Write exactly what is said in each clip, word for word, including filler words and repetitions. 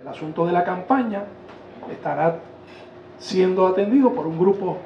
El asunto de la campaña estará siendo atendido por un grupo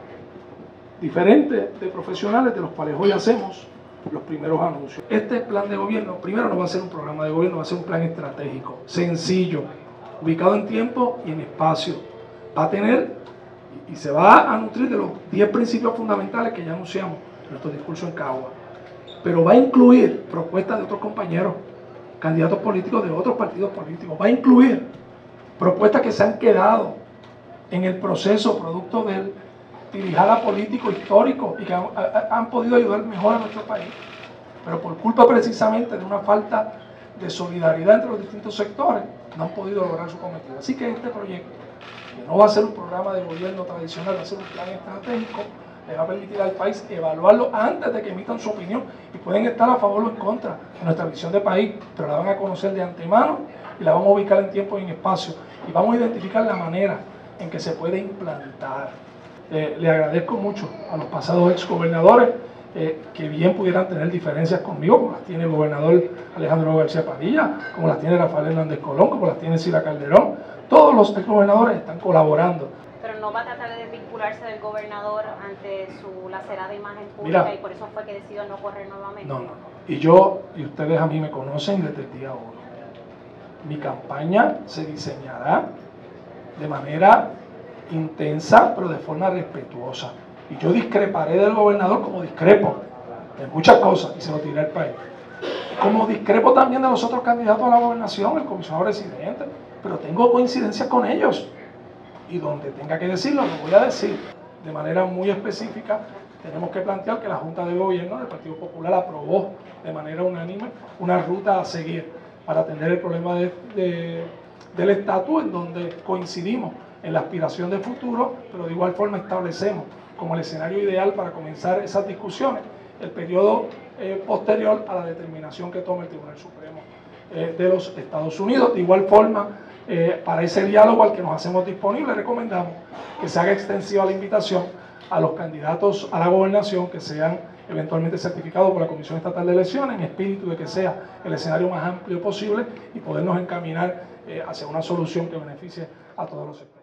diferente de profesionales, de los cuales hoy hacemos los primeros anuncios. Este plan de gobierno, primero no va a ser un programa de gobierno, va a ser un plan estratégico, sencillo, ubicado en tiempo y en espacio. Va a tener y se va a nutrir de los diez principios fundamentales que ya anunciamos en nuestro discurso en Cagua. Pero va a incluir propuestas de otros compañeros, candidatos políticos de otros partidos políticos. Va a incluir propuestas que se han quedado en el proceso producto del tirijala político histórico y que han, han podido ayudar mejor a nuestro país, pero por culpa precisamente de una falta de solidaridad entre los distintos sectores no han podido lograr su cometido. Así que este proyecto, que no va a ser un programa de gobierno tradicional, va a ser un plan estratégico, le va a permitir al país evaluarlo antes de que emitan su opinión, y pueden estar a favor o en contra de nuestra visión de país, pero la van a conocer de antemano y la vamos a ubicar en tiempo y en espacio, y vamos a identificar la manera en que se puede implantar. Eh, le agradezco mucho a los pasados exgobernadores eh, que bien pudieran tener diferencias conmigo, como las tiene el gobernador Alejandro García Padilla, como las tiene Rafael Hernández Colón, como las tiene Sila Calderón. Todos los exgobernadores están colaborando. Pero no va a tratar de desvincularse del gobernador ante su lacerada imagen pública. Mira, y por eso fue que decidió no correr nuevamente. No, no, no. Y yo, y ustedes a mí me conocen desde el día uno. Mi campaña se diseñará de manera intensa, pero de forma respetuosa. Y yo discreparé del gobernador como discrepo de muchas cosas, y se lo diré al país. Como discrepo también de los otros candidatos a la gobernación, el comisionado residente, pero tengo coincidencias con ellos. Y donde tenga que decirlo, lo voy a decir. De manera muy específica, tenemos que plantear que la Junta de Gobierno del Partido Popular aprobó de manera unánime una ruta a seguir para atender el problema de, de, del estatus, en donde coincidimos en la aspiración de futuro, pero de igual forma establecemos como el escenario ideal para comenzar esas discusiones el periodo eh, posterior a la determinación que tome el Tribunal Supremo eh, de los Estados Unidos. De igual forma, eh, para ese diálogo al que nos hacemos disponibles, recomendamos que se haga extensiva la invitación a los candidatos a la gobernación que sean eventualmente certificados por la Comisión Estatal de Elecciones, en espíritu de que sea el escenario más amplio posible y podernos encaminar eh, hacia una solución que beneficie a todos los sectores.